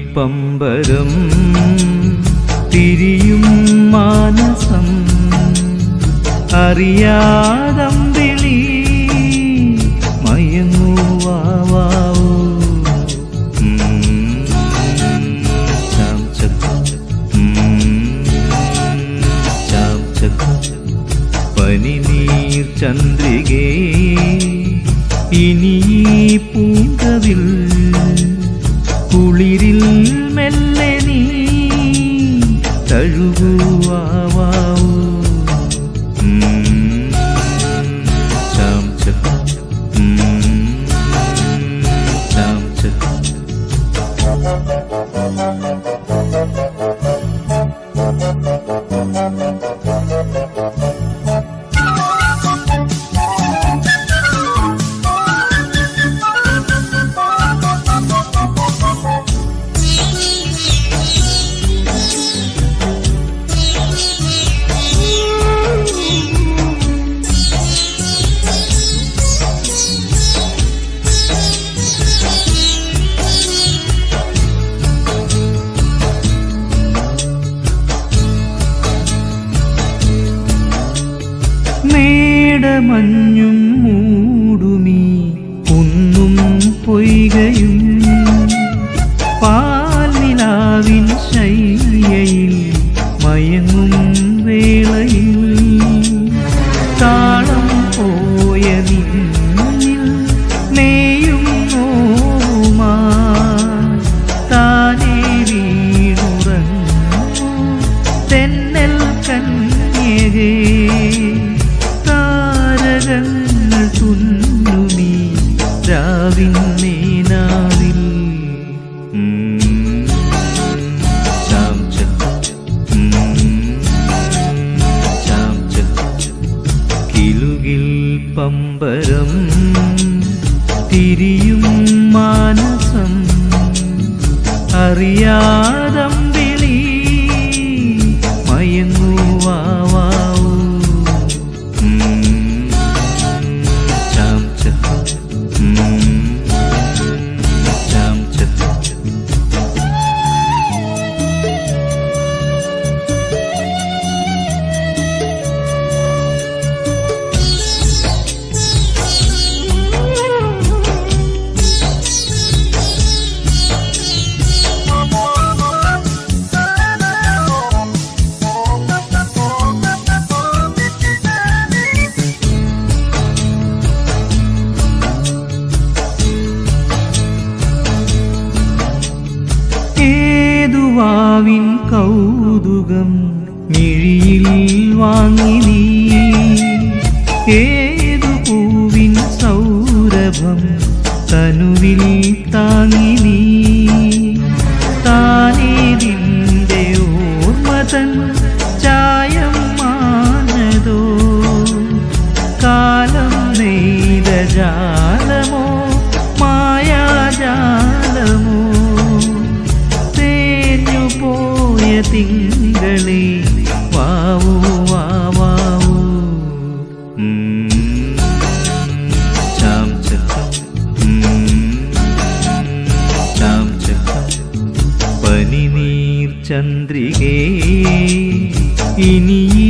പമ്പരം തിരിയും മാനസം അറിയാതമ്പിളി മയങ്ങുവാവൂ പനിനീർ ചന്ദ്രികേ ഇനി പൂങ്കവിൽ കുളിരിൽ മെല്ലെ നീ തഴുകുവാവൂ മഞ്ഞും മൂടുമീ കുന്നും പൊയ്കയും പാൽനിലാവിൻ ശയ്യയിൽ മയങ്ങും വേളയിൽ താളം പോയ നിന്നിൽ നെയ്യും നോവുമാ താനേ വീണുറങ്ങൂ തെന്നൽ കന്യകേ താരകങ്ങൾ തുന്നുമീ രാവിൻ നീനാവിൽ കിലുകിൽ പമ്പരം തിരിയും മാനസം അറിയാതമ്പിളി മയങ്ങുവാവൂ ഏതുവാവിൻ കൗതുകം മിഴിയിൽ വാങ്ങി നീ ഏതു പൂവിൻ സൗരഭം തനുവിൽ താങ്ങി നീ താനേതിൻ്റെ ഓർമ്മതൻ ചായം മാഞ്ഞതോ കാലം നെയ്ത ജാലമോ മായാജാലമോ പോയ തിങ്കളേ വാവൂ വാവൂ പനിനീർ ചന്ദ്രികേ ഇനി